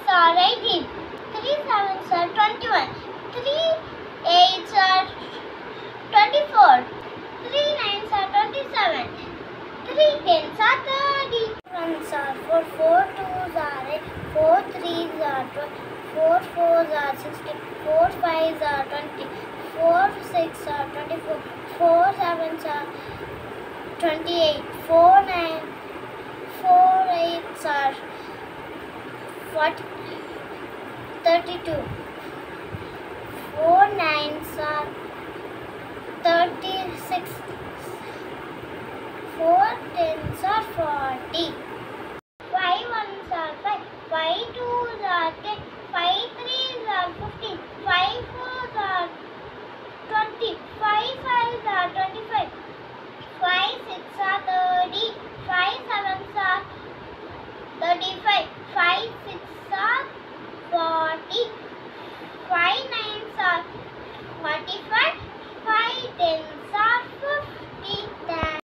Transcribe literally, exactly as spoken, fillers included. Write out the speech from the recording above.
are eighteen. Three sevens are twenty-one. Three eights are twenty-four. Three nines are twenty-seven. Three tens are thirty. Ones are four. Four twos are eight. Four threes are twelve. Four fours are sixteen. Four fives are twenty. Four six are twenty-four. Four sevens are twenty-eight. Four nine. Four eights are forty. Thirty-two. Four nines are thirty-six. Four tens are forty.